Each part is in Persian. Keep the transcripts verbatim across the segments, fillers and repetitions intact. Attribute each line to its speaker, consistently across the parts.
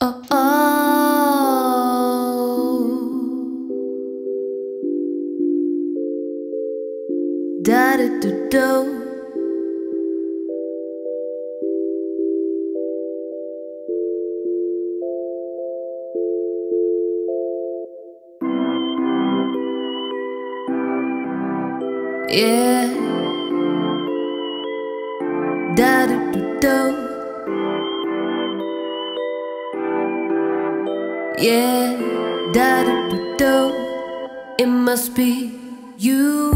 Speaker 1: oh, oh. Da da do do. Yeah. Da do do do. Yeah, da do do do. It must be you.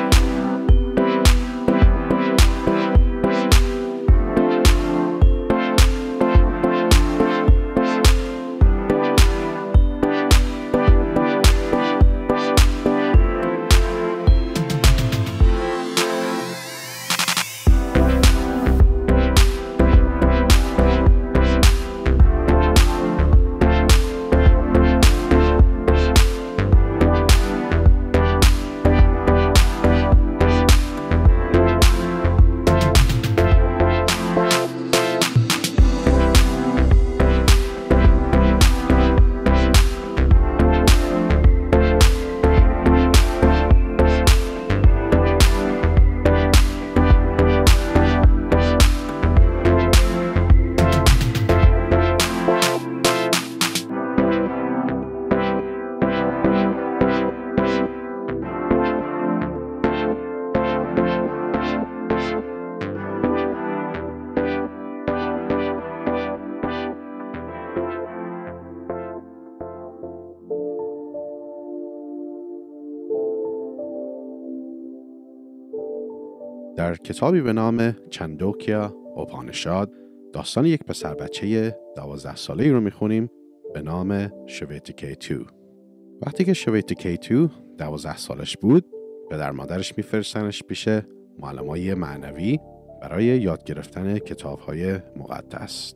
Speaker 2: در کتابی به نام چندوکیا اوپانیشاد داستان یک پسر بچه دوازده ساله‌ای رو میخونیم به نام شویتکیتو. وقتی که شویتکیتو دوازده سالش بود، پدر مادرش میفرستنش پیش معلمای معنوی برای یاد گرفتن کتاب‌های مقدس.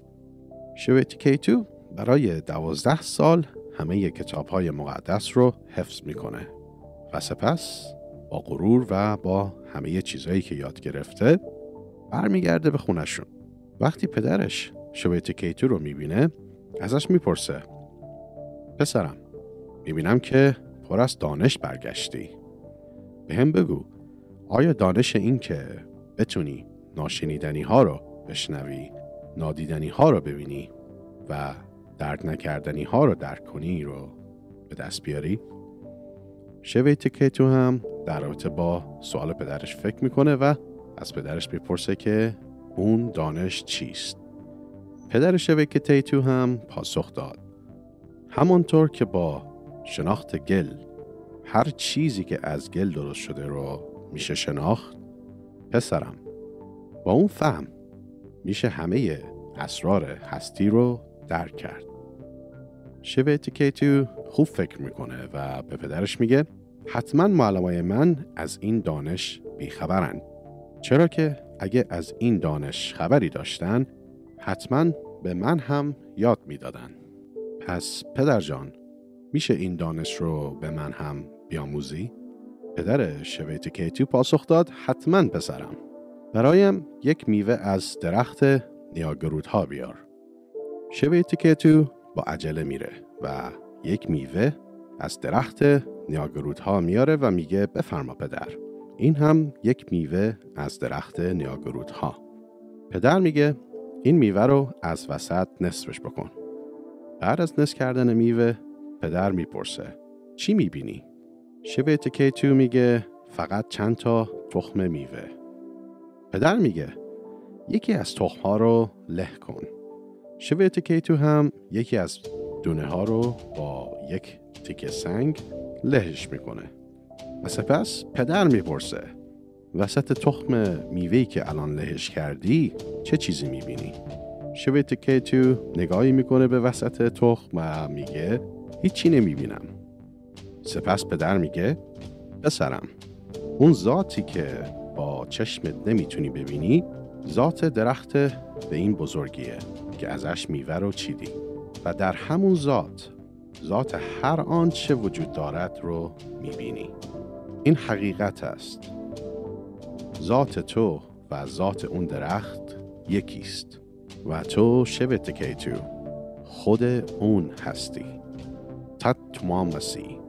Speaker 2: شویتکیتو برای دوازده سال همه کتاب‌های مقدس رو حفظ میکنه و سپس با غرور و با همه چیزایی که یاد گرفته برمیگرده به خونشون. وقتی پدرش شویتکیتو رو میبینه ازش میپرسه: پسرم، میبینم که پر از دانش برگشتی. به هم بگو، آیا دانش این که بتونی ناشنیدنی ها رو بشنوی، نادیدنی ها رو ببینی و درک نکردنی ها رو درک کنی رو به دست بیاری؟ شویتکیتو هم در رابطه با سوال پدرش فکر میکنه و از پدرش میپرسه که اون دانش چیست. پدر شویتکیتو هم پاسخ داد: همانطور که با شناخت گل هر چیزی که از گل درست شده رو میشه شناخت، پسرم، با اون فهم میشه همه اسرار هستی رو درک کرد. شویتکیتو خوب فکر میکنه و به پدرش میگه حتما معلمای من از این دانش بیخبرن، چرا که اگه از این دانش خبری داشتن حتما به من هم یاد میدادن. پس پدر جان، میشه این دانش رو به من هم بیاموزی؟ پدر شویتکیتو پاسخ داد: حتما پسرم، برایم یک میوه از درخت نیاگرودها بیار. شویتکیتو با عجله میره و یک میوه از درخت نیاگرودها میاره و میگه بفرما پدر، این هم یک میوه از درخت نیاگرودها. پدر میگه این میوه رو از وسط نصفش بکن. بعد از نصف کردن میوه پدر میپرسه: چی میبینی؟ شویتکیتو میگه فقط چند تا تخم میوه. پدر میگه یکی از تخم ها رو له کن. شویتکیتو هم یکی از دونه ها رو با یک تیکه سنگ لهش میکنه و سپس پدر میپرسه: وسط تخم میوهی که الان لهش کردی چه چیزی میبینی؟ شویتکیتو نگاهی میکنه به وسط تخم و میگه هیچی نمیبینم. سپس پدر میگه پسرم، اون ذاتی که با چشمت نمیتونی ببینی ذات درخت به این بزرگیه که ازش میوه رو چیدی و در همون ذات ذات هر آنچه وجود دارد رو میبینی. این حقیقت است. ذات تو و ذات اون درخت یکیست و تو شویتکیتو خود اون هستی. تاتمامسی.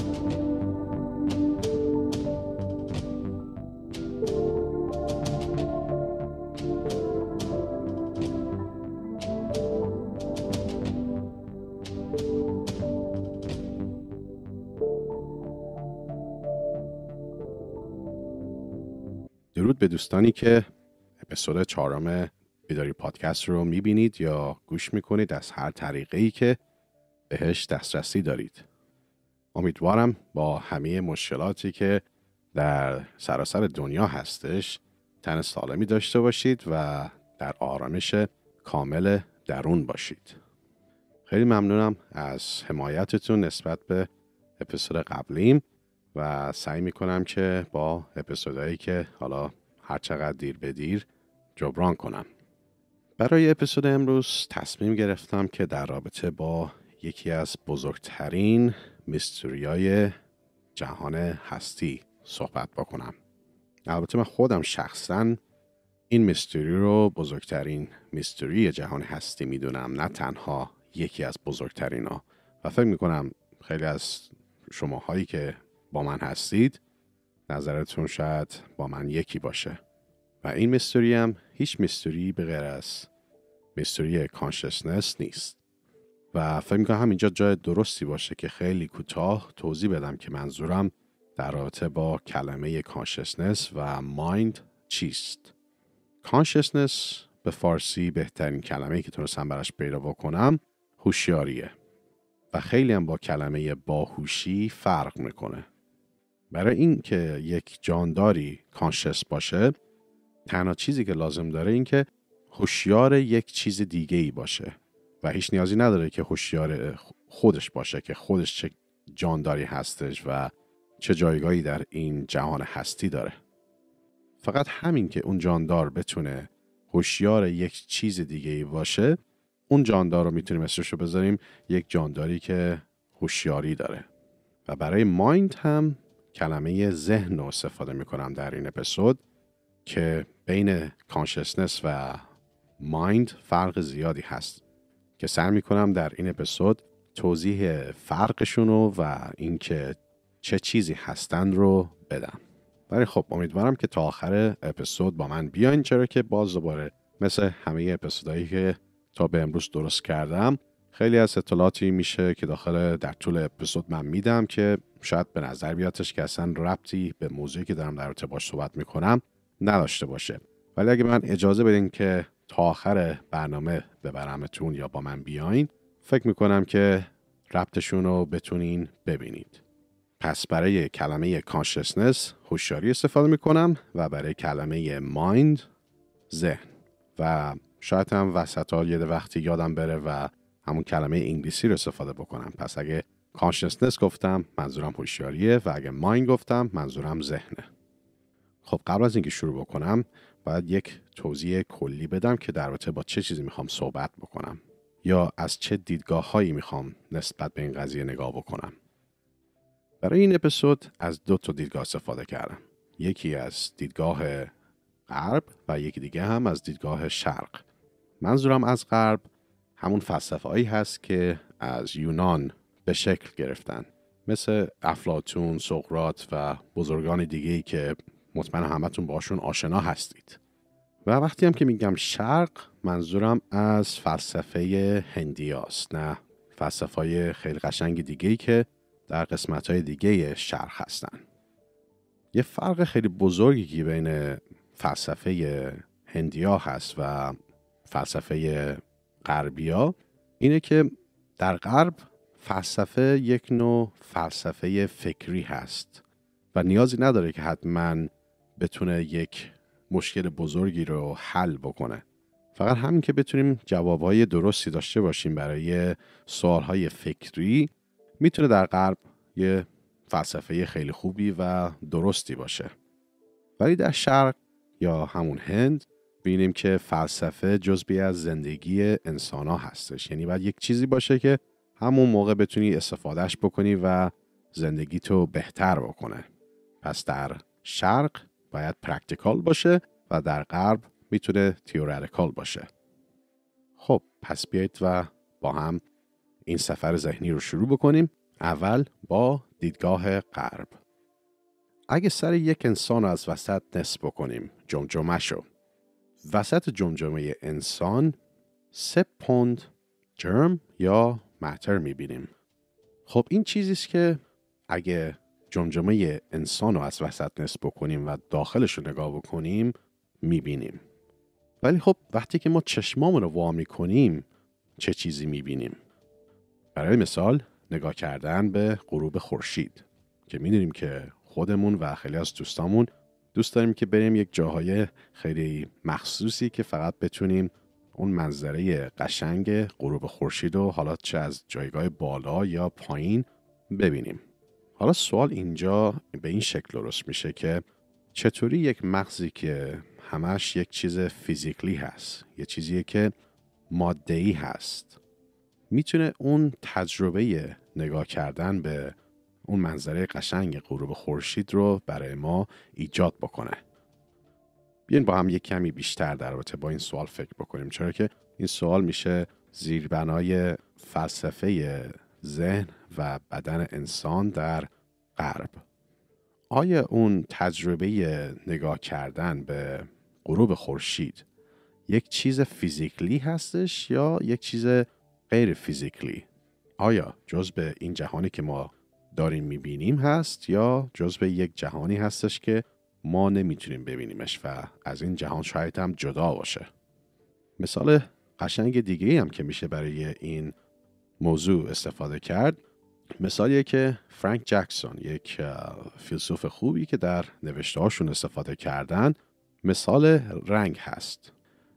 Speaker 2: درود به دوستانی که اپیزود چهارم بیداری پادکست رو میبینید یا گوش میکنید از هر طریقه‌ای که بهش دسترسی دارید. امیدوارم با همه مشکلاتی که در سراسر دنیا هستش تن سالمی داشته باشید و در آرامش کامل درون باشید. خیلی ممنونم از حمایتتون نسبت به اپیزود قبلیم و سعی میکنم که با اپیزودهایی که حالا هر چقدر دیر به دیر جبران کنم. برای اپیزود امروز تصمیم گرفتم که در رابطه با یکی از بزرگترین میستریای جهان هستی صحبت بکنم. البته من خودم شخصاً این میستری رو بزرگترین میستری جهان هستی میدونم، نه تنها یکی از بزرگترین ها. و فکر میکنم خیلی از شماهایی که با من هستید نظرتون شاید با من یکی باشه. و این میستری هم هیچ میستری به غیر از میستری کانشسنس نیست. و فکر میکنم همینجا جای درستی باشه که خیلی کوتاه توضیح بدم که منظورم در رابطه با کلمه کانشسنس و مایند چیست. کانشسنس به فارسی بهترین کلمه‌ای که تونستم براش پیدا بکنم هوشیاریه و خیلی هم با کلمه باهوشی فرق میکنه. برای این که یک جانداری کانشس باشه تنها چیزی که لازم داره این که هوشیار یک چیز دیگه ای باشه و هیچ نیازی نداره که هوشیار خودش باشه که خودش چه جانداری هستش و چه جایگاهی در این جهان هستی داره. فقط همین که اون جاندار بتونه هوشیار یک چیز دیگه ای باشه، اون جاندار رو میتونیم اسمش رو بذاریم یک جانداری که هوشیاری داره. و برای مایند هم کلمه ذهن رو استفاده میکنم در این اپیزود که بین کانشسنس و مایند فرق زیادی هست که سعی میکنم در این اپیزود توضیح فرقشون رو و اینکه چه چیزی هستن رو بدم. ولی خب امیدوارم که تا آخر اپیزود با من بیاین، چرا که باز دوباره مثل همه اپیزودایی که تا به امروز درست کردم خیلی از اطلاعاتی میشه که داخل در طول اپیزود من میدم که شاید به نظر بیادش که اصلا ربطی به موضوعی که دارم در رابطه باش صحبت میکنم نداشته باشه. ولی اگه من اجازه بدین که تا آخر برنامه ببرمتون یا با من بیاین، فکر میکنم که ربطشون رو بتونین ببینید. پس برای کلمه کانشسنس هوشیاری استفاده میکنم و برای کلمه مایند ذهن. و شاید هم وسطا یه وقتی یادم بره و همون کلمه انگلیسی رو استفاده بکنم. پس اگه کانشسنس گفتم منظورم هوشیاریه و اگه مایند گفتم منظورم ذهنه. خب قبل از اینکه شروع بکنم باید یک توضیح کلی بدم که در رابطه با چه چیزی میخوام صحبت بکنم یا از چه دیدگاه‌هایی میخوام نسبت به این قضیه نگاه بکنم. برای این اپیزود از دو تا دیدگاه استفاده کردم. یکی از دیدگاه غرب و یکی دیگه هم از دیدگاه شرق. منظورم از غرب همون فلسفه‌ای هست که از یونان به شکل گرفتن، مثل افلاطون، سقراط و بزرگان دیگه‌ای که مطمئن همتون باشون آشنا هستید. و وقتی هم که میگم شرق منظورم از فلسفه هندی هست، نه فلسفه‌های خیلی قشنگ دیگه‌ای که در قسمت‌های دیگه شرق هستن. یه فرق خیلی بزرگی که بین فلسفه هندیا هست و فلسفه غربیا اینه که در غرب فلسفه یک نوع فلسفه فکری هست و نیازی نداره که حتما بتونه یک مشکل بزرگی رو حل بکنه. فقط همین که بتونیم جوابهای درستی داشته باشیم برای سوالهای فکری میتونه در غرب یه فلسفه خیلی خوبی و درستی باشه. ولی در شرق یا همون هند ببینیم که فلسفه جزئی از زندگی انسان ها هستش. یعنی باید یک چیزی باشه که همون موقع بتونی استفادهش بکنی و زندگی تو بهتر بکنه. پس در شرق باید پرکتیکال باشه و در غرب میتونه تئوریکال باشه. خب پس بیایید و با هم این سفر ذهنی رو شروع بکنیم. اول با دیدگاه غرب. اگه سر یک انسان از وسط نصف بکنیم، جمجمه شو، وسط جمجمه انسان سه پوند جرم یا ماتر میبینیم. خب این چیزیست که اگه جمجمه انسان رو از وسط نصف بکنیم و داخلش رو نگاه بکنیم میبینیم. ولی خب وقتی که ما چشمامون رو وا میکنیم چه چیزی میبینیم؟ برای مثال نگاه کردن به غروب خورشید که میدونیم که خودمون و خیلی از دوستامون دوست داریم که بریم یک جاهای خیلی مخصوصی که فقط بتونیم اون منظره قشنگ غروب خورشید رو حالا چه از جایگاه بالا یا پایین ببینیم. حالا سوال اینجا به این شکل درست میشه که چطوری یک مغزی که همش یک چیز فیزیکلی هست، یه چیزیه که ماده‌ای هست، میتونه اون تجربه نگاه کردن به اون منظره قشنگ غروب خورشید رو برای ما ایجاد بکنه. بیاین با هم یک کمی بیشتر در رابطه با این سوال فکر بکنیم، چرا که این سوال میشه زیربنای فلسفه ذهن و بدن انسان در غرب. آیا اون تجربه نگاه کردن به غروب خورشید یک چیز فیزیکلی هستش یا یک چیز غیر فیزیکلی؟ آیا جزء این جهانی که ما داریم میبینیم هست یا جزء یک جهانی هستش که ما نمیتونیم ببینیمش و از این جهان شاید هم جدا باشه؟ مثال قشنگ دیگه هم که میشه برای این موضوع استفاده کرد، مثالیه که فرانک جکسون، یک فیلسوف خوبی که در نوشته‌هاشون استفاده کردن، مثال رنگ هست.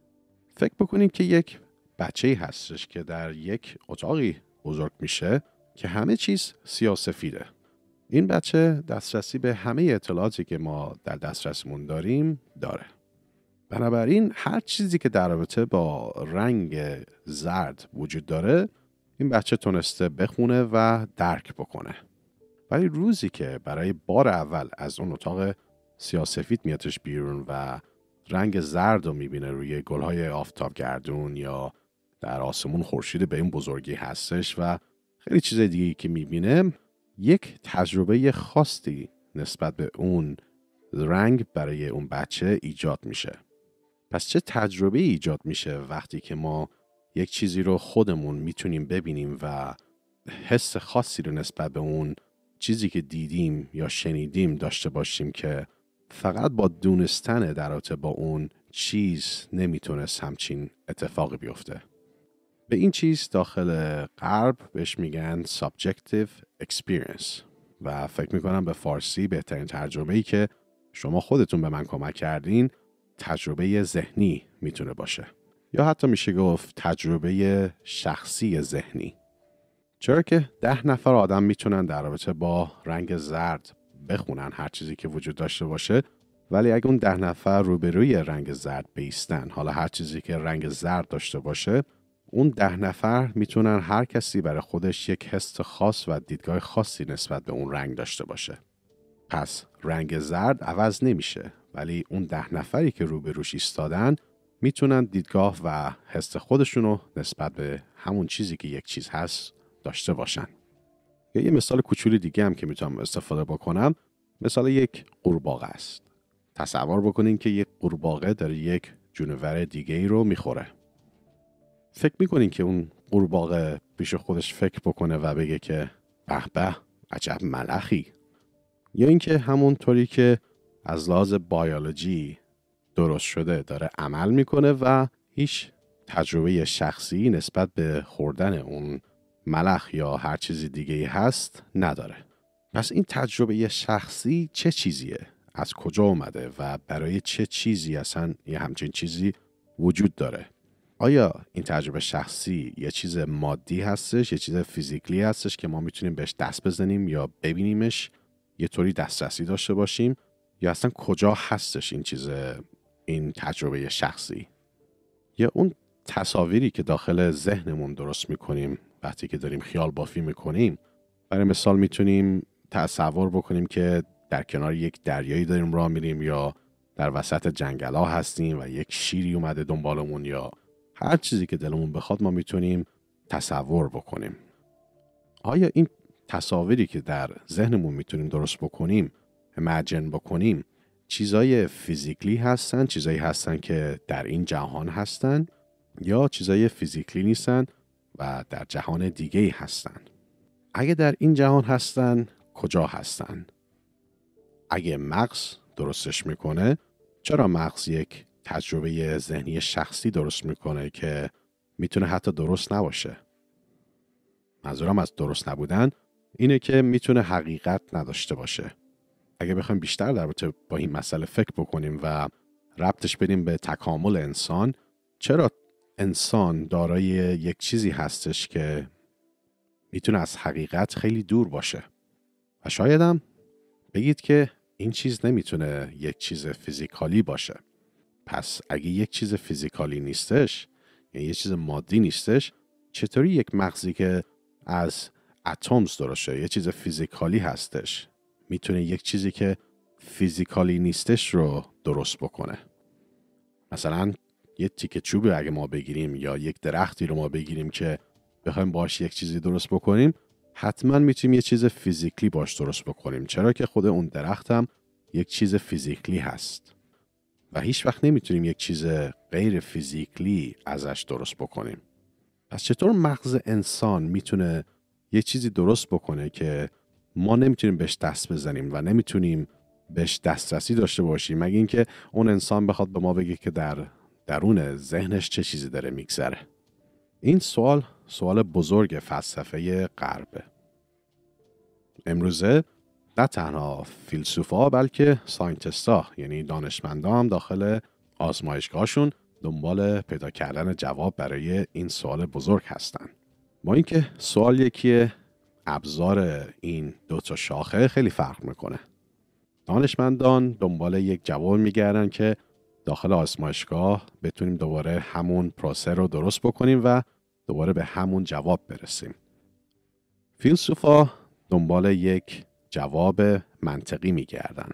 Speaker 2: فکر بکنید که یک بچه‌ای هستش که در یک اتاقی بزرگ میشه که همه چیز سیاه‌سفیده. این بچه دسترسی به همه اطلاعاتی که ما در دسترسمون داریم داره. بنابراین هر چیزی که در رابطه با رنگ زرد وجود داره این بچه تونسته بخونه و درک بکنه. ولی روزی که برای بار اول از اون اتاق سیاه‌سفید میادش بیرون و رنگ زرد رو میبینه روی گلهای آفتابگردون یا در آسمون خورشید به این بزرگی هستش و خیلی چیز دیگه‌ای که میبینه، یک تجربه خاصی نسبت به اون رنگ برای اون بچه ایجاد میشه. پس چه تجربه ایجاد میشه وقتی که ما یک چیزی رو خودمون میتونیم ببینیم و حس خاصی رو نسبت به اون چیزی که دیدیم یا شنیدیم داشته باشیم که فقط با دونستن در رابطه با اون چیز نمیتونست همچین اتفاقی بیفته. به این چیز داخل غرب بهش میگن subjective experience و فکر میکنم به فارسی بهترین ترجمه‌ای که شما خودتون به من کمک کردین تجربه ذهنی میتونه باشه، یا حتی میشه گفت تجربه شخصی ذهنی. چرا که ده نفر آدم میتونن در رابطه با رنگ زرد بخونن هر چیزی که وجود داشته باشه، ولی اگه اون ده نفر روبروی رنگ زرد بیستن، حالا هر چیزی که رنگ زرد داشته باشه، اون ده نفر میتونن هر کسی برای خودش یک حس خاص و دیدگاه خاصی نسبت به اون رنگ داشته باشه. پس رنگ زرد عوض نمیشه، ولی اون ده نفری که روبروش ایستادن میتونن دیدگاه و حس خودشونو نسبت به همون چیزی که یک چیز هست داشته باشن. یا یه مثال کوچولی دیگه هم که میتونم استفاده بکنم، مثال یک قورباغه است. تصور بکنین که یک قورباغه داره یک جونور دیگه ای رو میخوره. فکر میکنین که اون قورباغه پیش خودش فکر بکنه و بگه که به به عجب ملخی؟ یا اینکه همون طوری که از لحاظ بیولوژی درست شده داره عمل میکنه و هیچ تجربه شخصی نسبت به خوردن اون ملخ یا هر چیزی دیگه هست نداره. پس این تجربه شخصی چه چیزیه؟ از کجا اومده و برای چه چیزی اصلا یه همچین چیزی وجود داره؟ آیا این تجربه شخصی یه چیز مادی هستش، یه چیز فیزیکلی هستش که ما میتونیم بهش دست بزنیم یا ببینیمش، یه طوری دسترسی داشته باشیم، یا اصلا کجا هستش این چیز، این تجربه شخصی؟ یا اون تصاویری که داخل ذهنمون درست میکنیم وقتی که داریم خیال بافی میکنیم. برای مثال میتونیم تصور بکنیم که در کنار یک دریایی داریم راه میریم یا در وسط جنگلا هستیم و یک شیری اومده دنبالمون، یا هر چیزی که دلمون بخواد ما میتونیم تصور بکنیم. آیا این تصاویری که در ذهنمون میتونیم درست بکنیم، ایمیجن بکنیم، چیزای فیزیکلی هستن، چیزایی هستن که در این جهان هستن، یا چیزای فیزیکلی نیستن و در جهان دیگه‌ای هستن؟ اگه در این جهان هستن، کجا هستن؟ اگه مغز درستش میکنه، چرا مغز یک تجربه ذهنی شخصی درست میکنه که میتونه حتی درست نباشه؟ منظورم از درست نبودن اینه که میتونه حقیقت نداشته باشه. اگه بخوایم بیشتر در رابطه با این مسئله فکر بکنیم و ربطش بدیم به تکامل انسان، چرا انسان دارای یک چیزی هستش که میتونه از حقیقت خیلی دور باشه؟ و شاید هم بگید که این چیز نمیتونه یک چیز فیزیکالی باشه. پس اگه یک چیز فیزیکالی نیستش، یعنی یک چیز مادی نیستش، چطوری یک مغزی که از اتمز درسته، یک چیز فیزیکالی هستش، میتونه یک چیزی که فیزیکالی نیستش رو درست بکنه؟ مثلا یک تیکه چوب اگه ما بگیریم یا یک درختی رو ما بگیریم که بخوایم باش یک چیزی درست بکنیم، حتما میتونیم یک چیز فیزیکلی باش درست بکنیم، چرا که خود اون درخت هم یک چیز فیزیکلی هست و هیچ وقت نمیتونیم یک چیز غیر فیزیکلی ازش درست بکنیم. پس چطور مغز انسان میتونه یک چیزی درست بکنه که ما نمیتونیم بهش دست بزنیم و نمیتونیم بهش دسترسی داشته باشیم، مگه اینکه اون انسان بخواد به ما بگه که در درون ذهنش چه چیزی داره میگذره؟ این سوال سوال بزرگ فلسفه غربه. امروزه نه تنها فیلسوفا بلکه ساینتیستا، یعنی دانشمندا هم داخل آزمایشگاهشون دنبال پیدا کردن جواب برای این سوال بزرگ هستن. با اینکه سوال یکیه، ابزار این دو تا شاخه خیلی فرق میکنه. دانشمندان دنبال یک جواب میگردن که داخل آزمایشگاه بتونیم دوباره همون پروسه رو درست بکنیم و دوباره به همون جواب برسیم. فیلسوفا دنبال یک جواب منطقی میگردن.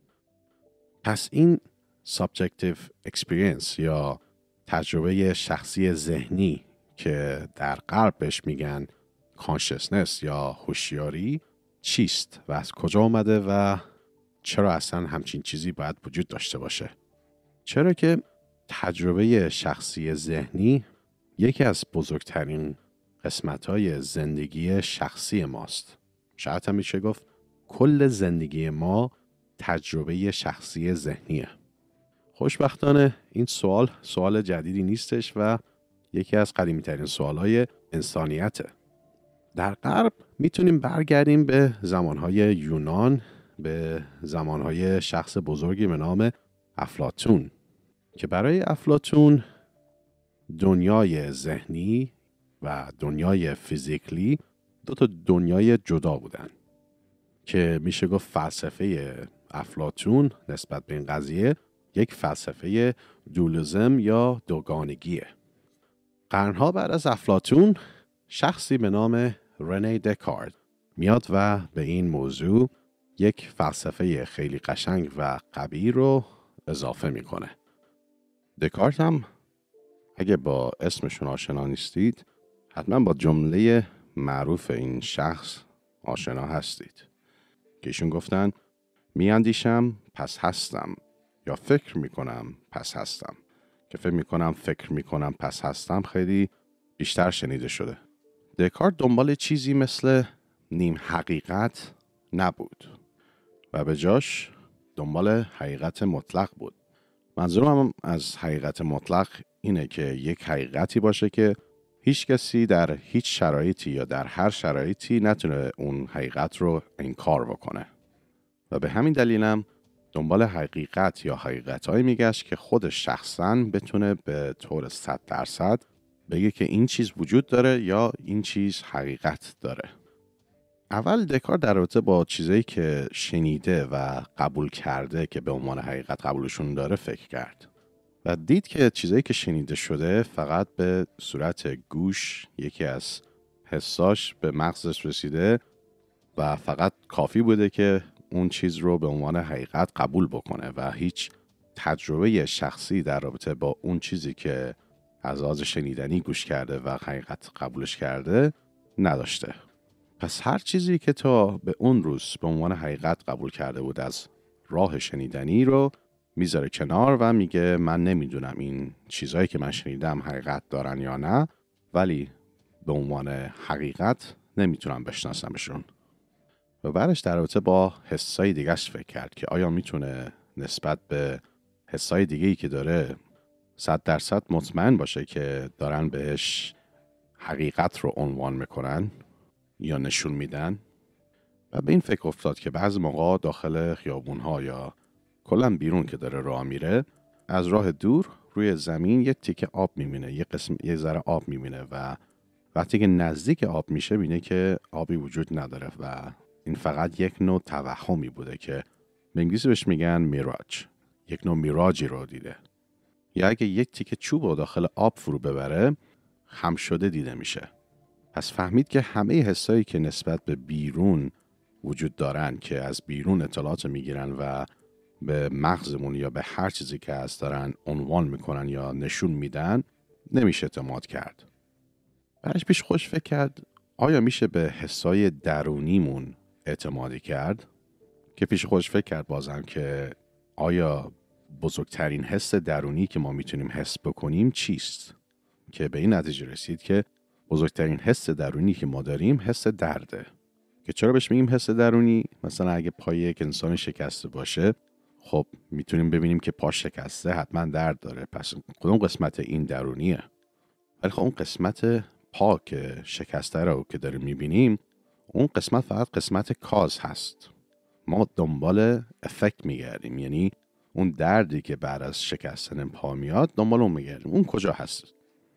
Speaker 2: پس این subjective experience یا تجربه شخصی ذهنی که در غرب بهش میگن consciousness یا هوشیاری چیست و از کجا آمده و چرا اصلا همچین چیزی باید وجود داشته باشه؟ چرا که تجربه شخصی ذهنی یکی از بزرگترین قسمت‌های زندگی شخصی ماست. شاید هم میشه گفت کل زندگی ما تجربه شخصی ذهنیه. خوشبختانه این سوال سوال جدیدی نیستش و یکی از قدیمی‌ترین سوال‌های انسانیته. در غرب میتونیم برگردیم به زمانهای یونان، به زمانهای شخص بزرگی به نام افلاطون که برای افلاطون دنیای ذهنی و دنیای فیزیکلی دو تا دنیای جدا بودن که میشه گفت فلسفه افلاطون نسبت به این قضیه یک فلسفه دولیسم یا دوگانگیه. قرنها بعد از افلاطون شخصی به نام رنه دکارت میاد و به این موضوع یک فلسفه خیلی قشنگ و قوی رو اضافه میکنه. دکارت هم اگه با اسمشون آشنا نیستید حتما با جمله معروف این شخص آشنا هستید که ایشون گفتن میاندیشم پس هستم یا فکر میکنم پس هستم، که فکر میکنم فکر میکنم پس هستم خیلی بیشتر شنیده شده. دکارت دنبال چیزی مثل نیم حقیقت نبود و به جاش دنبال حقیقت مطلق بود. منظورم از حقیقت مطلق اینه که یک حقیقتی باشه که هیچ کسی در هیچ شرایطی یا در هر شرایطی نتونه اون حقیقت رو انکار بکنه و به همین دلیلم دنبال حقیقت یا حقیقتایی میگشت که خود شخصاً بتونه به طور صد درصد بگه که این چیز وجود داره یا این چیز حقیقت داره. اول دکارت در رابطه با چیزایی که شنیده و قبول کرده که به عنوان حقیقت قبولشون داره فکر کرد و دید که چیزایی که شنیده شده فقط به صورت گوش یکی از حساش به مغزش رسیده و فقط کافی بوده که اون چیز رو به عنوان حقیقت قبول بکنه و هیچ تجربه شخصی در رابطه با اون چیزی که از لحاظ شنیدنی گوش کرده و حقیقت قبولش کرده نداشته. پس هر چیزی که تا به اون روز به عنوان حقیقت قبول کرده بود از راه شنیدنی رو میذاره کنار و میگه من نمیدونم این چیزهایی که من شنیدم حقیقت دارن یا نه، ولی به عنوان حقیقت نمیتونم بشناسمشون. و بعدش در رابطه با حسای دیگه‌اش فکر کرد که آیا میتونه نسبت به حسای دیگه‌ای که داره صد درصد مطمئن باشه که دارن بهش حقیقت رو عنوان میکنن یا نشون میدن. و به این فکر افتاد که بعضی موقع داخل خیابون‌ها یا کلا بیرون که داره راه میره، از راه دور روی زمین یه تیکه آب میبینه، یه قسم یه ذره آب میبینه و وقتی که نزدیک آب میشه بینه که آبی وجود نداره و این فقط یک نوع توهمی بوده که به انگلیسی بهش میگن میراج، یک نوع میراجی رو دیده. یا اگه یک تیکه چوب رو داخل آب فرو ببره خم شده دیده میشه. پس فهمید که همه حسایی که نسبت به بیرون وجود دارن که از بیرون اطلاعات میگیرن و به مغزمون یا به هر چیزی که هست دارن عنوان میکنن یا نشون میدن، نمیشه اعتماد کرد. بعدش پیش خوش فکر کرد آیا میشه به حسای درونیمون اعتمادی کرد؟ که پیش خوش فکر کرد بازم که آیا بزرگترین حس درونی که ما میتونیم حس بکنیم چیست؟ که به این نتیجه رسید که بزرگترین حس درونی که ما داریم حس درده. که چرا بهش میگیم حس درونی؟ مثلا اگه پای یک انسان شکسته باشه، خب میتونیم ببینیم که پا شکسته حتما درد داره، پس کدوم قسمت این درونیه؟ ولی خب اون قسمت پا که شکسته رو که داریم میبینیم، اون قسمت فقط قسمت کاز هست. ما دنبال افکت میگردیم، یعنی اون دردی که بعد از شکستن پا میاد دنبال اون میگردیم. اون کجا هست؟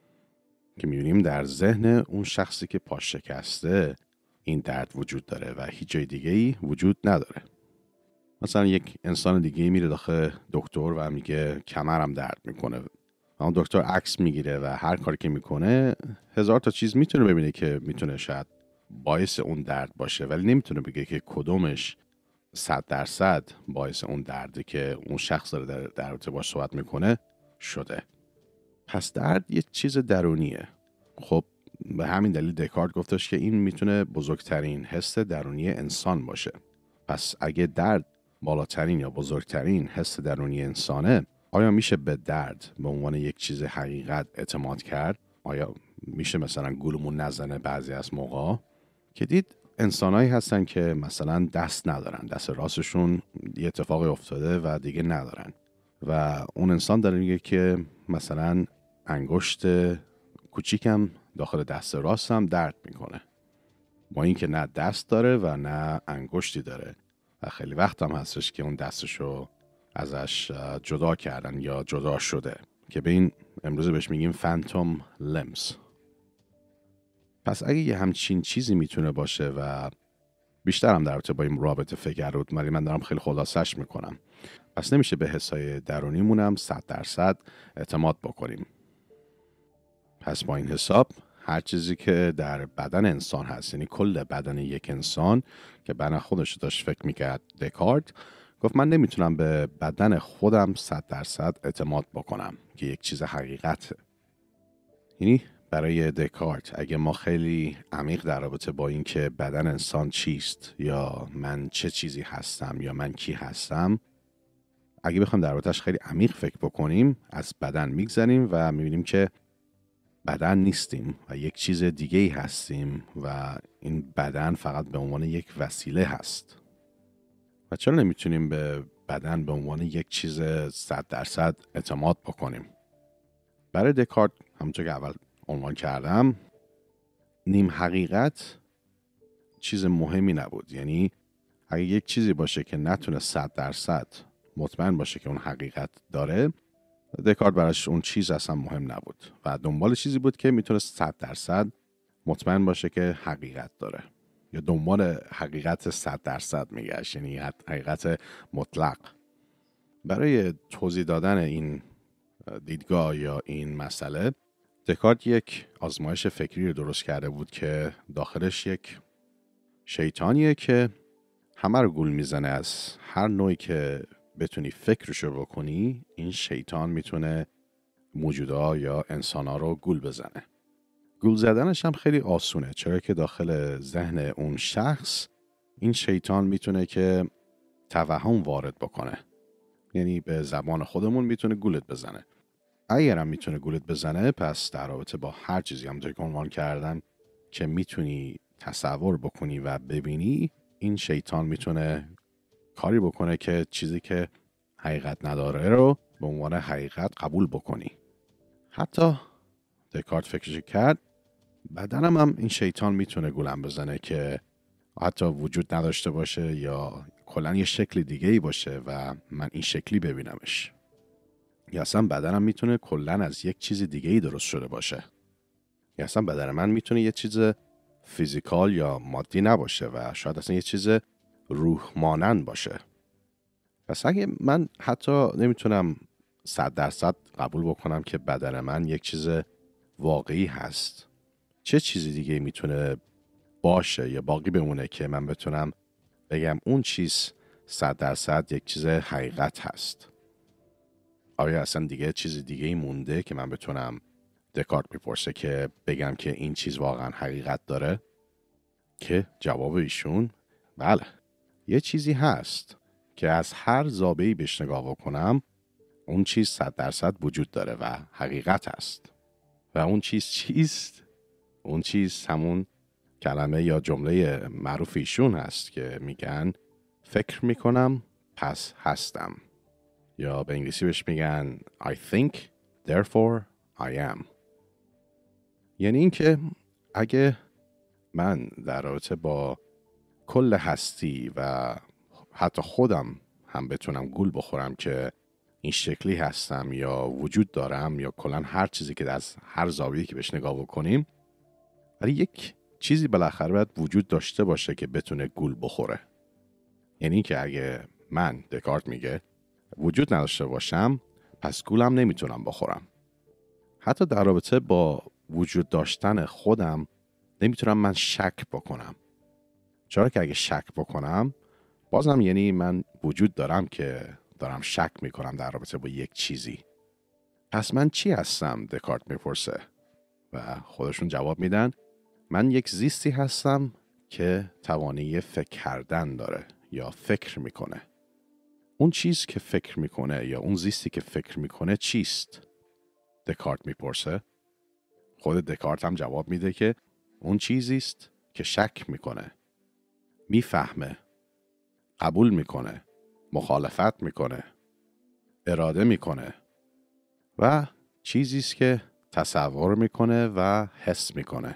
Speaker 2: که میبینیم در ذهن اون شخصی که پا شکسته این درد وجود داره و هیچ جای دیگه ای وجود نداره. مثلا یک انسان دیگه میره داخل دکتر و میگه کمرم درد میکنه، اون دکتر عکس میگیره و هر کاری که میکنه هزار تا چیز میتونه ببینه که میتونه شاید باعث اون درد باشه، ولی نمیتونه بگه که کدومش صد درصد باعث اون درده که اون شخص داره در در رابطه باش صحبت میکنه شده. پس درد یه چیز درونیه. خب به همین دلیل دکارت گفتش که این میتونه بزرگترین حس درونی انسان باشه. پس اگه درد بالاترین یا بزرگترین حس درونی انسانه، آیا میشه به درد به عنوان یک چیز حقیقت اعتماد کرد؟ آیا میشه مثلا گولمون نزنه بعضی از موقع؟ که دید انسانایی هستن که مثلا دست ندارن، دست راستشون یه اتفاقی افتاده و دیگه ندارن و اون انسان داره میگه که مثلا انگشت کوچیکم داخل دست راستم درد میکنه، با اینکه نه دست داره و نه انگشتی داره و خیلی وقت هم هستش که اون دستشو ازش جدا کردن یا جدا شده، که به این امروز بهش میگیم فانتوم لمز. پس اگه یه همچین چیزی میتونه باشه و بیشتر هم در رابطه با این رابطه فکر رو، ولی من دارم خیلی خلاصش میکنم، پس نمیشه به حسای درونیمون هم صد درصد اعتماد بکنیم. پس با این حساب هر چیزی که در بدن انسان هست، یعنی کل بدن یک انسان که بدن خودش داشت فکر میکرد دکارت، گفت من نمیتونم به بدن خودم صد درصد اعتماد بکنم که یک چیز حقیقته. یعنی برای دکارت اگه ما خیلی عمیق در رابطه با این که بدن انسان چیست یا من چه چیزی هستم یا من کی هستم، اگه بخوایم در رابطهش خیلی عمیق فکر بکنیم، از بدن میگذریم و میبینیم که بدن نیستیم و یک چیز دیگه ای هستیم و این بدن فقط به عنوان یک وسیله هست. و چرا نمیتونیم به بدن به عنوان یک چیز صد درصد اعتماد بکنیم؟ برای دکارت همونطور که اول عنوان کردم، نیم حقیقت چیز مهمی نبود. یعنی اگه یک چیزی باشه که نتونه صد درصد مطمئن باشه که اون حقیقت داره، دکارت براش اون چیز اصلا مهم نبود و دنبال چیزی بود که میتونه صد درصد مطمئن باشه که حقیقت داره، یا دنبال حقیقت صد درصد میگشت، یعنی حقیقت مطلق. برای توضیح دادن این دیدگاه یا این مسئله، دکارت یک آزمایش فکری رو درست کرده بود که داخلش یک شیطانیه که همه رو گول میزنه. از هر نوعی که بتونی فکرشو بکنی، این شیطان میتونه موجودا یا انسانا رو گول بزنه. گول زدنش هم خیلی آسونه، چرا که داخل ذهن اون شخص این شیطان میتونه که توهم وارد بکنه. یعنی به زبان خودمون میتونه گولت بزنه. اگرم میتونه گولت بزنه، پس در رابطه با هر چیزی هم که عنوان کردن که میتونی تصور بکنی و ببینی، این شیطان میتونه کاری بکنه که چیزی که حقیقت نداره رو به عنوان حقیقت قبول بکنی. حتی دکارت فکرش کرد بدنم هم این شیطان میتونه گولم بزنه که حتی وجود نداشته باشه یا کلا یه شکل دیگه ای باشه و من این شکلی ببینمش. یا اصلا بدنم میتونه کلا از یک چیز دیگه ای درست شده باشه. یا اصلا بدن من میتونه یه چیز فیزیکال یا مادی نباشه و شاید اصلا یه چیز روح مانند باشه. پس اگه من حتی نمیتونم صد درصد قبول بکنم که بدن من یک چیز واقعی هست، چه چیزی دیگه میتونه باشه یا باقی بمونه که من بتونم بگم اون چیز صد درصد یک چیز حقیقت هست؟ آیا اصلا دیگه چیز دیگه ای مونده که من بتونم، دکارت میپرسه، که بگم که این چیز واقعا حقیقت داره؟ که جواب ایشون بله، یه چیزی هست که از هر زاویه‌ای بهش نگاه بکنم اون چیز صد درصد وجود داره و حقیقت هست. و اون چیز چیست؟ اون چیز همون کلمه یا جمله معروف ایشون هست که میگن فکر میکنم پس هستم، یا به انگلیسی بهش میگن I think therefore I am. یعنی این که اگه من در رابطه با کل هستی و حتی خودم هم بتونم گول بخورم که این شکلی هستم یا وجود دارم یا کلا هر چیزی که از هر زاویه‌ای که بهش نگاه بکنیم، ولی یک چیزی بالاخره باید وجود داشته باشه که بتونه گول بخوره. یعنی که اگه من، دکارت میگه، وجود نداشته باشم، پس گولم نمیتونم بخورم. حتی در رابطه با وجود داشتن خودم نمیتونم من شک بکنم، چرا که اگه شک بکنم بازم یعنی من وجود دارم که دارم شک میکنم در رابطه با یک چیزی. پس من چی هستم؟ دکارت میپرسه و خودشون جواب میدن من یک زیستی هستم که توانایی فکر کردن داره یا فکر میکنه. اون چیز که فکر میکنه یا اون زیستی که فکر میکنه چیست؟ دکارت میپرسه. خود دکارت هم جواب میده که اون چیزیست که شک میکنه، میفهمه، قبول میکنه، مخالفت میکنه، اراده میکنه و چیزیست که تصور میکنه و حس میکنه.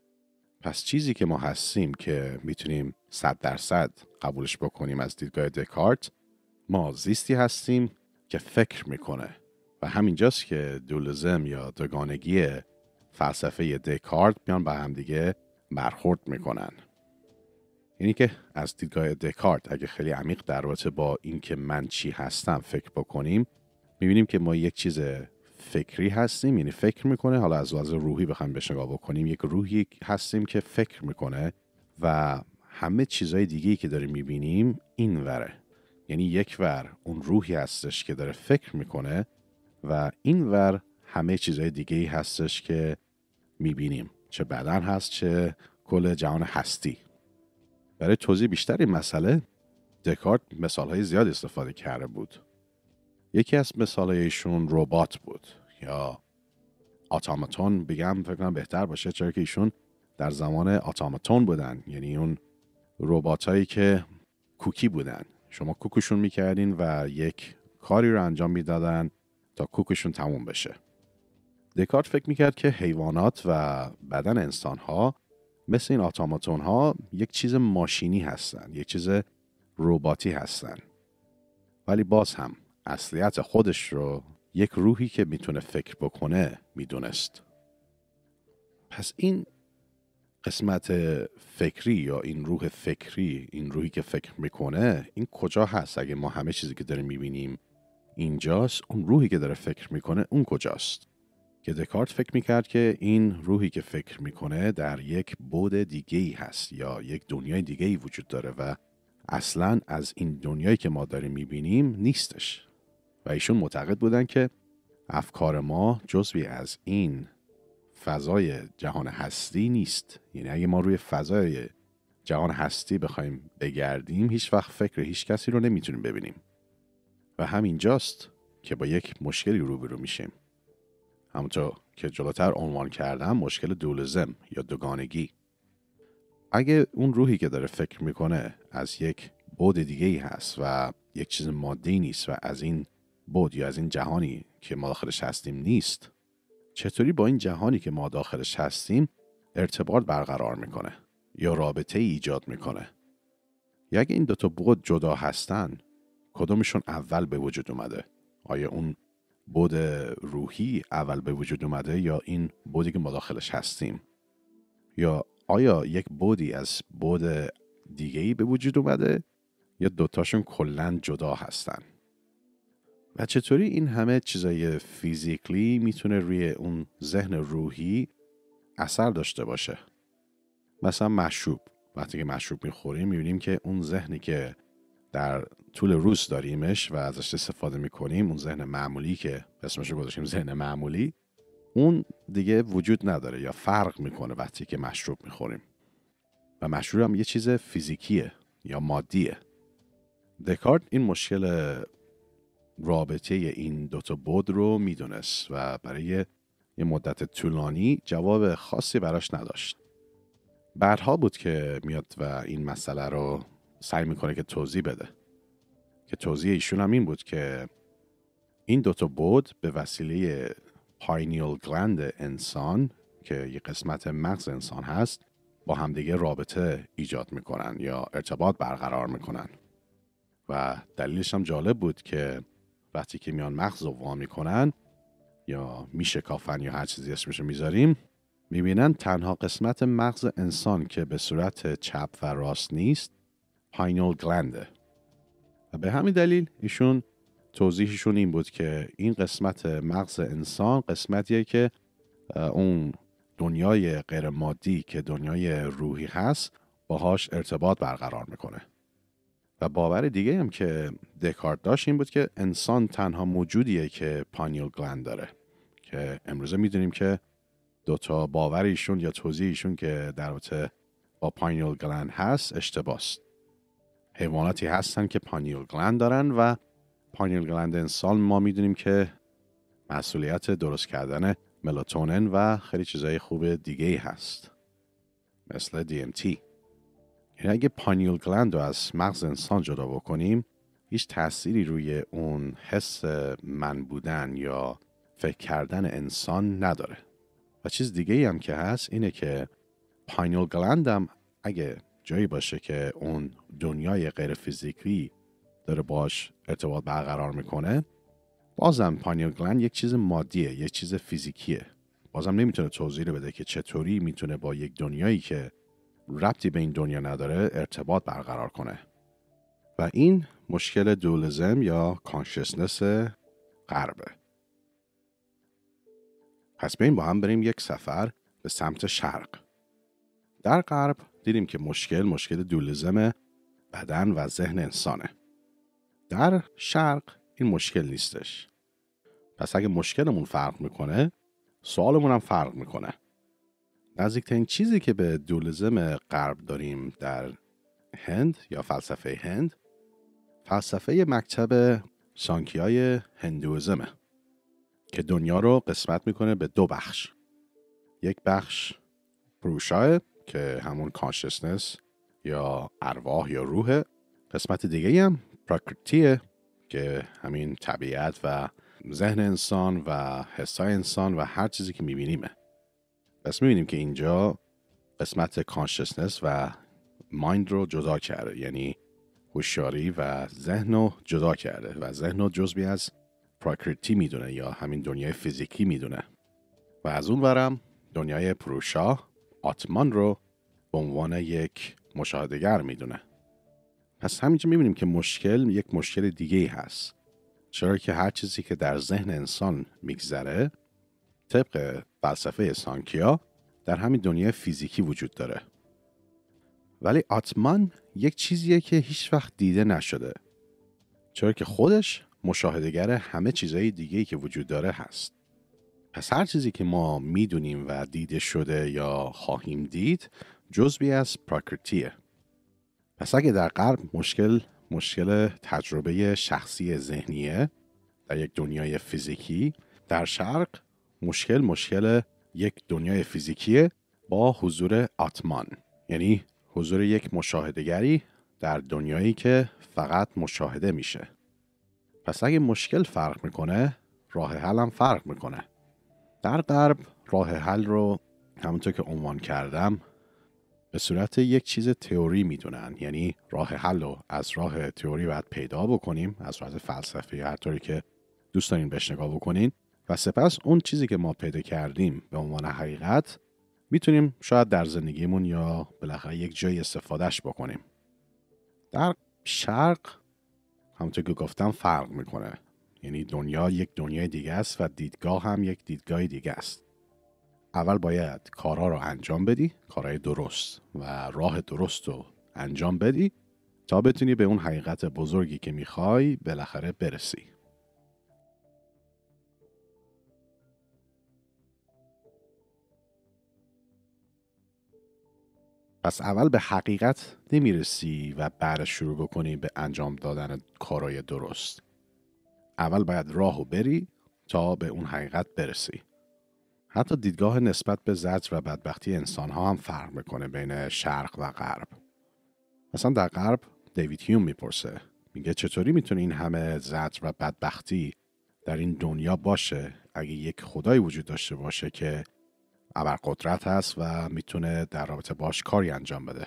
Speaker 2: پس چیزی که ما هستیم که میتونیم صد درصد قبولش بکنیم از دیدگاه دکارت، ما زیستی هستیم که فکر میکنه و همینجاست که دولیزم یا دوگانگی فلسفه دکارت میان به هم دیگه برخورد میکنن. یعنی که از دیدگاه دکارت اگه خیلی عمیق در رابطه با این که من چی هستم فکر بکنیم، میبینیم که ما یک چیز فکری هستیم، یعنی فکر میکنه. حالا از لحاظ روحی بخوایم بهش نگاه بکنیم، یک روحی هستیم که فکر میکنه و همه چیزهای دیگه‌ای که داریم میبینیم این وره. یعنی یک ور اون روحی هستش که داره فکر میکنه و این ور همه چیزهای دیگه‌ای هستش که میبینیم، چه بدن هست چه کل جهان هستی. برای توضیح بیشتر این مسئله دکارت مثالهای زیاد استفاده کرده بود. یکی از مثالایشون ربات بود یا اتوماتون، بگم فکر کنم بهتر باشه، چرا که ایشون در زمان اتوماتون بودن، یعنی اون رباتایی که کوکی بودن. شما کوکشون میکردین و یک کاری رو انجام میدادن تا کوکشون تموم بشه. دکارت فکر میکرد که حیوانات و بدن انسانها مثل این اتوماتون ها یک چیز ماشینی هستن، یک چیز رباتی هستن، ولی باز هم اصلیت خودش رو یک روحی که میتونه فکر بکنه میدونست. پس این قسمت فکری یا این روح فکری، این روحی که فکر میکنه، این کجا هست؟ اگه ما همه چیزی که داریم میبینیم اینجاست، اون روحی که داره فکر میکنه اون کجاست؟ که دکارت فکر میکرد که این روحی که فکر میکنه در یک بعد دیگه‌ای هست یا یک دنیای دیگه‌ای وجود داره و اصلاً از این دنیایی که ما داریم میبینیم نیستش. و ایشون معتقد بودن که افکار ما جزوی از این فضای جهان هستی نیست. یعنی اگه ما روی فضای جهان هستی بخوایم بگردیم هیچ وقت فکر هیچ کسی رو نمیتونیم ببینیم و همینجاست که با یک مشکلی روبرو میشیم. همونطور که جلوتر عنوان کردم، مشکل دولیزم یا دوگانگی. اگه اون روحی که داره فکر میکنه از یک بعد دیگه ای هست و یک چیز مادی نیست و از این بعد یا از این جهانی که ما داخلش هستیم نیست، چطوری با این جهانی که ما داخلش هستیم ارتباط برقرار میکنه یا رابطه ای ایجاد میکنه؟ یا اگه این دوتا بعد جدا هستن، کدومشون اول به وجود اومده؟ آیا اون بعد روحی اول به وجود اومده یا این بعدی که ما داخلش هستیم؟ یا آیا یک بعدی از بعد دیگه‌ای به وجود اومده یا دوتاشون کلاً جدا هستن؟ و چطوری این همه چیزای فیزیکلی میتونه روی اون ذهن روحی اثر داشته باشه؟ مثلا مشروب، وقتی که مشروب میخوریم میبینیم که اون ذهنی که در طول روز داریمش و ازش استفاده میکنیم، اون ذهن معمولی که اسمش رو گذاشتیم ذهن معمولی، اون دیگه وجود نداره یا فرق میکنه وقتی که مشروب میخوریم. و مشروب هم یه چیز فیزیکیه یا مادیه. دکارت این مشکل رابطه این دوتا بعد رو میدونست و برای یه مدت طولانی جواب خاصی براش نداشت. بعدها بود که میاد و این مسئله رو سعی میکنه که توضیح بده، که توضیح ایشون هم این بود که این دوتا بعد به وسیله پاینیول گلند انسان که یه قسمت مغز انسان هست با همدیگه رابطه ایجاد میکنن یا ارتباط برقرار میکنن. و دلیلش هم جالب بود که وقتی که میان مغز رو وا میکنن یا میشکافن یا هر چیزی اسمش رو میذاریم، میبینن تنها قسمت مغز انسان که به صورت چپ و راست نیست پاینیول گلنده. و به همین دلیل ایشون توضیحشون این بود که این قسمت مغز انسان قسمتیه که اون دنیای غیر مادی که دنیای روحی هست باهاش ارتباط برقرار میکنه. و باور دیگه هم که دکارت داشت این بود که انسان تنها موجودیه که پاینیول گلند داره، که امروزه میدونیم که دوتا باور ایشون یا توضیح ایشون که در رابطه با پاینیول گلند هست اشتباست. حیواناتی هستن که پاینیول گلند دارن و پاینیول گلند انسان ما میدونیم که مسئولیت درست کردن ملاتونین و خیلی چیزای خوب دیگه هست مثل دی ام تی. یعنی اگه پاینیول گلند رو از مغز انسان جدا بکنیم هیچ تأثیری روی اون حس من بودن یا فکر کردن انسان نداره. و چیز دیگه هم که هست اینه که پاینیول گلند هم اگه جایی باشه که اون دنیای غیر فیزیکی داره باش ارتباط برقرار میکنه، بازم پاینیول گلند یک چیز مادیه، یک چیز فیزیکیه. بازم نمیتونه توضیح بده که چطوری میتونه با یک دنیایی که ربطی به این دنیا نداره ارتباط برقرار کنه. و این مشکل دولیزم یا کانشسنس غربه. پس بریم با هم بریم یک سفر به سمت شرق. در غرب دیدیم که مشکل مشکل دولیزم بدن و ذهن انسانه. در شرق این مشکل نیستش. پس اگه مشکلمون فرق میکنه، سوالمون هم فرق میکنه. نزدیکترین چیزی که به دولیزم غرب داریم در هند یا فلسفه هند، فلسفه مکتب سانکیای هندویزمه که دنیا رو قسمت میکنه به دو بخش. یک بخش پروشاه که همون کانشسنس یا ارواح یا روح، قسمت دیگه هم پراکرتیه که همین طبیعت و ذهن انسان و حسای انسان و هر چیزی که میبینیمه. پس میبینیم که اینجا قسمت کانشسنس و مایند رو جدا کرده، یعنی هوشیاری و ذهن رو جدا کرده و ذهن رو جزئی از پراکرتی میدونه یا همین دنیای فیزیکی میدونه. و از اون ورم دنیای پروشا آتمان رو به عنوان یک مشاهده‌گر میدونه. پس همینجا میبینیم که مشکل یک مشکل دیگه هست، چرا که هر چیزی که در ذهن انسان میگذره طبق فلسفه سانکیا در همین دنیای فیزیکی وجود داره. ولی آتمان یک چیزیه که هیچ وقت دیده نشده، چرا که خودش مشاهدهگر همه چیزهای دیگه‌ای که وجود داره هست. پس هر چیزی که ما میدونیم و دیده شده یا خواهیم دید جزوی از پراکرتیه. پس اگه در غرب مشکل مشکل تجربه شخصی ذهنیه در یک دنیای فیزیکی، در شرق مشکل مشکل یک دنیای فیزیکیه با حضور آتمان، یعنی حضور یک مشاهدهگری در دنیایی که فقط مشاهده میشه. پس اگه مشکل فرق میکنه، راه حل هم فرق میکنه. در غرب راه حل رو همونطور که عنوان کردم به صورت یک چیز تئوری میدونن، یعنی راه حل رو از راه تئوری باید پیدا بکنیم، از راه فلسفه یا هر طوری که دوست دارین بهش نگاه بکنین، و سپس اون چیزی که ما پیدا کردیم به عنوان حقیقت میتونیم شاید در زندگیمون یا بالاخره یک جای استفادهش بکنیم. در شرق همونطور که گفتم فرق میکنه، یعنی دنیا یک دنیای دیگه است و دیدگاه هم یک دیدگاه دیگه است. اول باید کارها رو انجام بدی، کارهای درست و راه درست رو انجام بدی تا بتونی به اون حقیقت بزرگی که میخوای بالاخره برسی. پس اول به حقیقت نمیرسی و بعد شروع بکنی به انجام دادن کارهای درست. اول باید راهو بری تا به اون حقیقت برسی. حتی دیدگاه نسبت به زجر و بدبختی انسان ها هم فرق میکنه بین شرق و غرب. مثلا در غرب دیوید هیوم میپرسه، میگه چطوری میتونه این همه زجر و بدبختی در این دنیا باشه اگه یک خدایی وجود داشته باشه که ابرقدرت هست و میتونه در رابطه باش کاری انجام بده.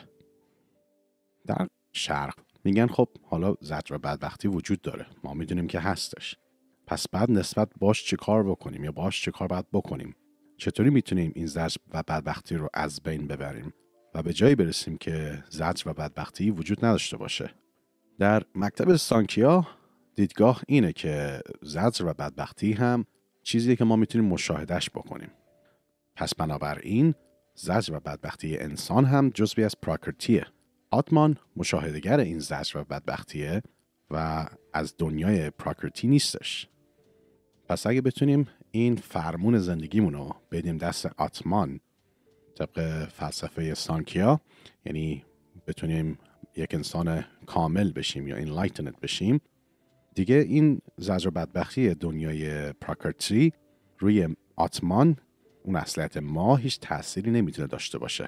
Speaker 2: در شرق میگن خب حالا زجر و بدبختی وجود داره، ما میدونیم که هستش، پس بعد نسبت باش چه کار بکنیم یا باش چه کار باید بکنیم، چطوری میتونیم این زجر و بدبختی رو از بین ببریم و به جایی برسیم که زجر و بدبختی وجود نداشته باشه. در مکتب سانکیا دیدگاه اینه که زجر و بدبختی هم چیزیه که ما میتونیم مشاهدهش بکنیم. پس بنابراین زجر و بدبختی انسان هم جزوی از پراکرتیه. آتمان مشاهدهگر این زجر و بدبختیه و از دنیای پراکرتی نیستش. پس اگه بتونیم این فرمون زندگیمون رو بدیم دست آتمان طبق فلسفه سانکیا، یعنی بتونیم یک انسان کامل بشیم یا انلایتنت بشیم، دیگه این زجر و بدبختی دنیای پراکرتی روی آتمان، اون اصلیت ما، هیچ تأثیری نمیتونه داشته باشه.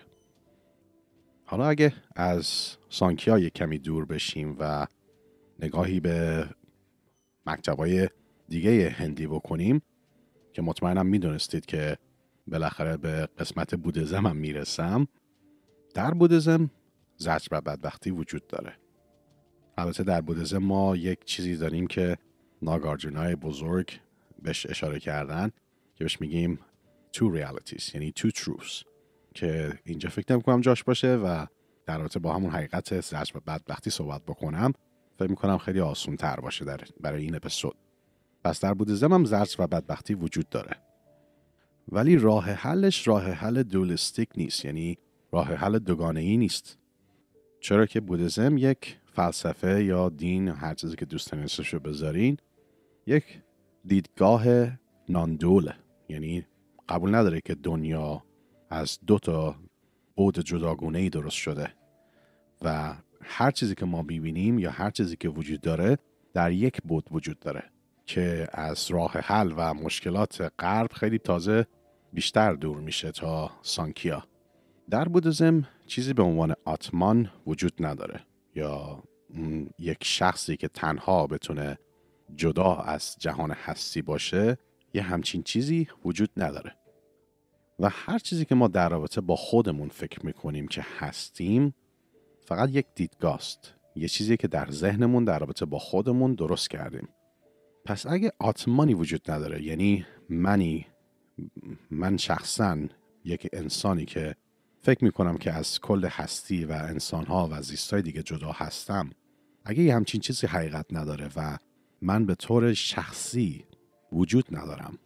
Speaker 2: حالا اگه از سانکیا یک کمی دور بشیم و نگاهی به مکتبای دیگه هندی بکنیم که مطمئنم میدونستید که بالاخره به قسمت بودیزم هم میرسم. در بودیزم زجر و بدبختی وجود داره. البته در بودیزم ما یک چیزی داریم که ناگارجونای بزرگ بهش اشاره کردن که بهش میگیم two realities، یعنی two truths، که اینجا فکر نمی‌کنم جاش باشه و در رابطه با همون حقیقت زجر و بدبختی صحبت بکنم فکر می‌کنم خیلی آسان تر باشه در برای این اپیزود. پس در بودیزم هم زجر و بدبختی وجود داره، ولی راه حلش راه حل دولیستیک نیست، یعنی راه حل دوگانه‌ای نیست. چرا که بودیزم یک فلسفه یا دین، هر چیزی که دوست دارین اسمشو بذارین، یک دیدگاه ناندوله، یعنی قبول نداره که دنیا از دو تا بعد جداگونه‌ای درست شده و هر چیزی که ما می‌بینیم یا هر چیزی که وجود داره در یک بعد وجود داره که از راه حل و مشکلات غرب خیلی تازه بیشتر دور میشه تا سانکیا. در بودیزم چیزی به عنوان آتمان وجود نداره یا یک شخصی که تنها بتونه جدا از جهان هستی باشه، یه همچین چیزی وجود نداره. و هر چیزی که ما در رابطه با خودمون فکر میکنیم که هستیم فقط یک دیدگاه است، یه چیزی که در ذهنمون در رابطه با خودمون درست کردیم. پس اگه آتمانی وجود نداره، یعنی منی من شخصاً یک انسانی که فکر میکنم که از کل هستی و انسانها و زیستای دیگه جدا هستم، اگه یه همچین چیزی حقیقت نداره و من به طور شخصی وجود ندارم،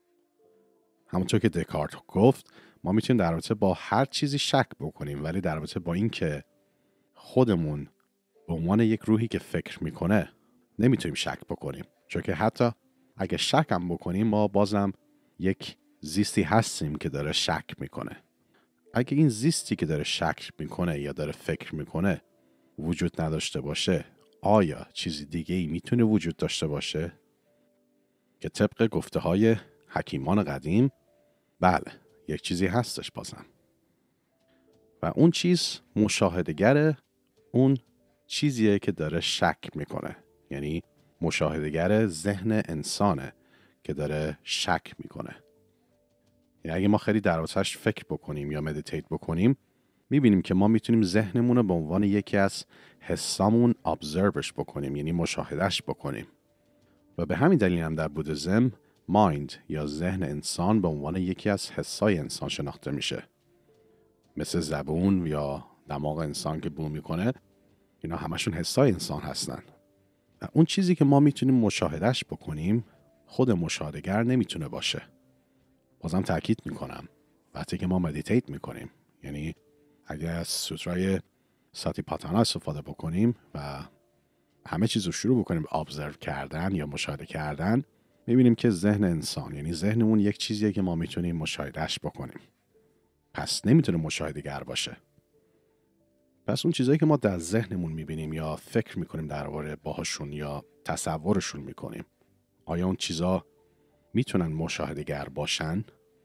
Speaker 2: همونطور که دکارت گفت ما میتونیم در رابطه با هر چیزی شک بکنیم، ولی در رابطه با این که خودمون به عنوان یک روحی که فکر میکنه نمیتونیم شک بکنیم. چون که حتی اگه شک هم بکنیم ما بازم یک زیستی هستیم که داره شک میکنه. اگه این زیستی که داره شک میکنه یا داره فکر میکنه وجود نداشته باشه، آیا چیزی دیگه ای میتونه وجود داشته باشه؟ که طبق گفته های حکیمان قدیم بله، یک چیزی هستش بازم. و اون چیز مشاهده‌گر اون چیزیه که داره شک میکنه. یعنی مشاهده‌گر ذهن انسانه که داره شک میکنه. یعنی اگه ما خیلی در آتش فکر بکنیم یا مدیتیت بکنیم، میبینیم که ما میتونیم ذهنمون رو به عنوان یکی از حسامون ابزروش بکنیم، یعنی مشاهدهش بکنیم. و به همین دلیل هم در بودیزم مایند یا ذهن انسان به عنوان یکی از حسای انسان شناخته میشه. مثل زبون یا دماغ انسان که بو میکنه، اینا همشون حسای انسان هستن. و اون چیزی که ما میتونیم مشاهدهش بکنیم خود مشاهده‌گر نمیتونه باشه. بازم تاکید میکنم وقتی که ما مدیتیت میکنیم، یعنی اگر از سوترای ساتیپاتانا استفاده بکنیم و همه چیز رو شروع بکنیم به ابزرو کردن یا مشاهده کردن، میبینیم که ذهن انسان، یعنی ذهنمون یک چیزیه که ما میتونیم مشاهدهش بکنیم. پس نمیتونه مشاهده‌گر باشه. پس اون چیزایی که ما در ذهنمون میبینیم یا فکر میکنیم درباره باهاشون یا تصورشون میکنیم، آیا اون چیزا میتونن مشاهده‌گر باشن؟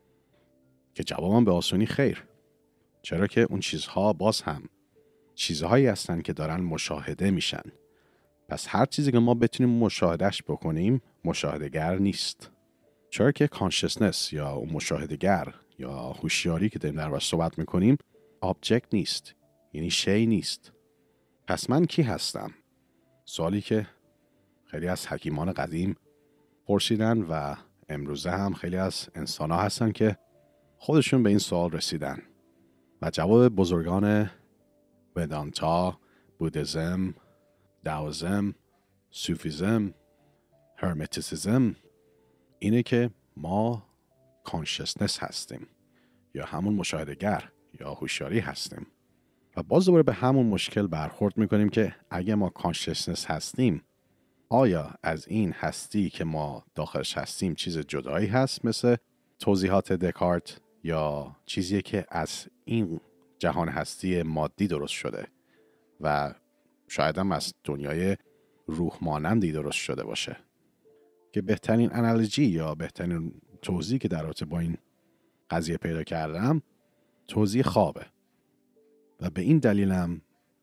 Speaker 2: که جوابم به آسونی خیر. چرا که اون چیزها باز هم چیزهایی هستن که دارن مشاهده میشن. پس هر چیزی که ما بتونیم مشاهدهش بکنیم مشاهده‌گر نیست. چرا که کانشسنس یا اون مشاهده‌گر یا هوشیاری که داریم دربارش صحبت میکنیم آبجکت نیست، یعنی شی نیست. پس من کی هستم؟ سوالی که خیلی از حکیمان قدیم پرسیدن و امروزه هم خیلی از انسان‌ها هستن که خودشون به این سوال رسیدن. و جواب بزرگان ودانتا، بودیزم، داویسم، صوفیزم، هرمتیسیزم اینه که ما کانشسنس هستیم یا همون مشاهده‌گر یا هوشیاری هستیم. و باز دوباره به همون مشکل برخورد میکنیم که اگه ما کانشسنس هستیم، آیا از این هستی که ما داخلش هستیم چیز جدایی هست مثل توضیحات دکارت، یا چیزیه که از این جهان هستی مادی درست شده و شاید هم از دنیای روح مانندی درست شده باشه؟ که بهترین انالوجی یا بهترین توضیحی که در رابطه با این قضیه پیدا کردم توضیح خوابه. و به این دلیلم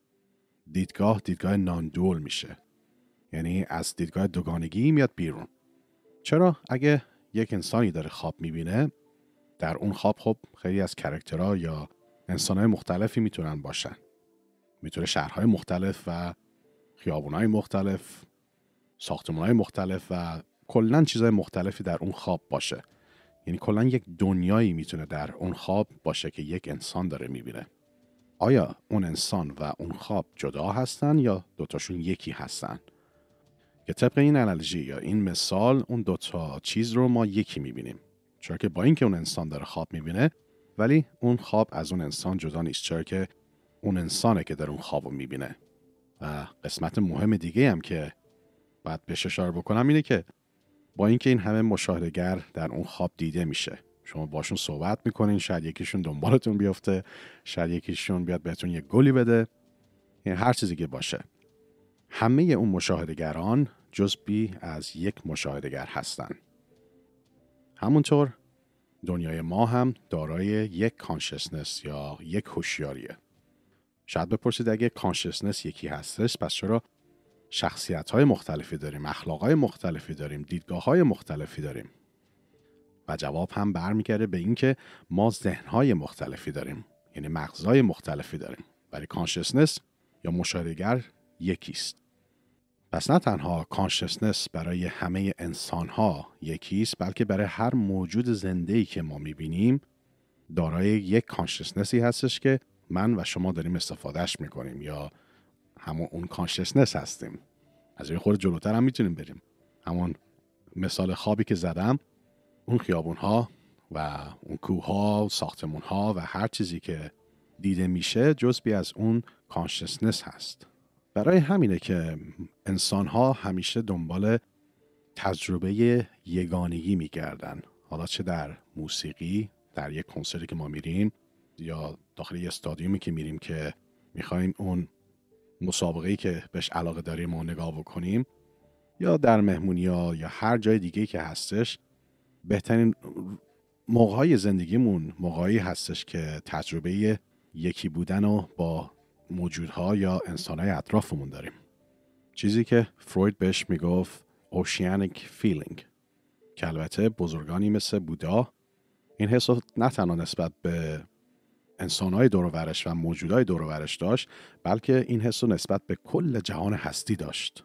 Speaker 2: دیدگاه دیدگاه ناندول میشه، یعنی از دیدگاه دوگانگی میاد بیرون. چرا؟ اگه یک انسانی داره خواب میبینه، در اون خواب خب خیلی از کاراکترها یا انسانهای مختلفی میتونن باشن. میتونه شهرهای مختلف و خیابونهای مختلف، ساختمانهای مختلف و کلن چیزهای مختلفی در اون خواب باشه. یعنی کلن یک دنیایی میتونه در اون خواب باشه که یک انسان داره میبینه. آیا اون انسان و اون خواب جدا هستن یا دوتاشون یکی هستن؟ که طبق این انالوژی یا این مثال اون دوتا چیز رو ما یکی میبینیم. چرا که با اینکه اون انسان داره خواب میبینه، ولی اون خواب از اون انسان جدا نیست، چرا که اون انسانه که در اون خواب رو میبینه. و قسمت مهم دیگه هم که باید بهش اشاره بکنم اینه که با اینکه این همه مشاهده‌گر در اون خواب دیده میشه، شما باشون صحبت میکنین، شاید یکیشون دنبالتون بیفته، شاید یکیشون بیاد بهتون یک گلی بده، یعنی هر چیزی که باشه، همه اون مشاهده‌گران جزئی از یک مشاهده‌گر هستن. همونطور دنیای ما هم دارای یک کانشسنس یا یک هوشیاریه. شاید بپرسید اگه کانشسنس یکی هستش پس چرا شخصیت‌های مختلفی داریم، اخلاق‌های مختلفی داریم، دیدگاه‌های مختلفی داریم؟ و جواب هم برمیگرده به این که ما ذهن‌های مختلفی داریم، یعنی مغزهای مختلفی داریم، ولی کانشسنس یا مشاهده‌گر یکیست. پس نه تنها کانشسنس برای همه انسان‌ها یکیست، بلکه برای هر موجود زنده‌ای که ما می‌بینیم دارای یک کانشسنسی هستش که من و شما داریم استفادهش می‌کنیم یا همون اون کانشسنس هستیم. از این خورده جلوتر هم میتونیم بریم. همون مثال خوابی که زدم، اون خیابون‌ها و اون کوه‌ها و ساختمون‌ها و هر چیزی که دیده میشه جزئی از اون کانشسنس هست. برای همینه که انسان‌ها همیشه دنبال تجربه یگانگی میگردن. حالا چه در موسیقی، در یک کنسرتی که ما میریم، یا داخل یه استادیومی که میریم که میخوایم اون مسابقه‌ای که بهش علاقه داریم ما نگاه بکنیم، یا در مهمونی‌ها یا هر جای دیگه‌ای که هستش، بهترین موقع‌های زندگیمون موقعی هستش که تجربه یکی بودن رو با موجودها یا انسان‌های اطرافمون داریم. چیزی که فروید بهش میگفت oceanic feeling، که البته بزرگانی مثل بودا این حس رو نه تنها نسبت به انسان‌های دور و برش و موجودهای دور و برش داشت، بلکه این حس رو نسبت به کل جهان هستی داشت.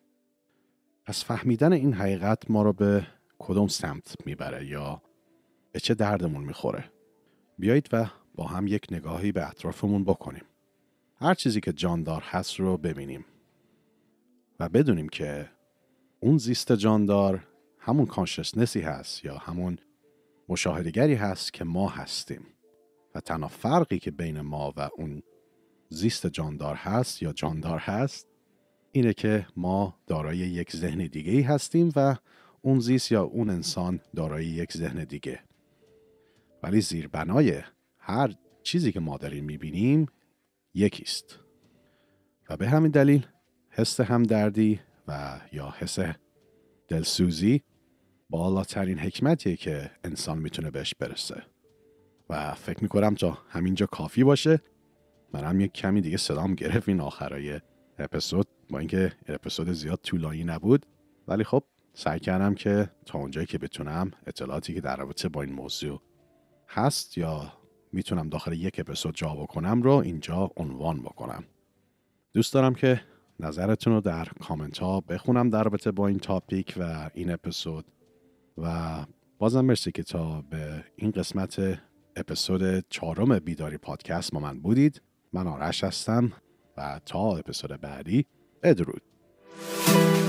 Speaker 2: پس فهمیدن این حقیقت ما رو به کدوم سمت میبره یا به چه دردمون میخوره؟ بیایید و با هم یک نگاهی به اطرافمون بکنیم. هر چیزی که جاندار هست رو ببینیم و بدونیم که اون زیست جاندار همون کانشسنسی هست یا همون مشاهدگری هست که ما هستیم و تنها فرقی که بین ما و اون زیست جاندار هست یا جاندار هست اینه که ما دارای یک ذهن دیگه‌ای هستیم و اون زیست یا اون انسان دارای یک ذهن دیگه. ولی زیربنای هر چیزی که ما داریم میبینیم یکیست و به همین دلیل حس همدردی و یا حس دلسوزی بالاترین حکمتیه که انسان میتونه بهش برسه و فکر میکنم تا همینجا کافی باشه. منم یک کمی دیگه صدام گرفت این آخرای اپیزود، با اینکه اپیزود زیاد طولانی نبود، ولی خب سعی کردم که تا اونجایی که بتونم اطلاعاتی که در رابطه با این موضوع هست یا میتونم داخل یک اپیزود جا بکنم رو اینجا عنوان بکنم. دوست دارم که نظرتون رو در کامنت ها بخونم در رابطه با این تاپیک و این اپیزود و بازم مرسی که تا به این قسمت اپیزود چهارم بیداری پادکست با من بودید. من آرش هستم و تا اپیزود بعدی بدرود.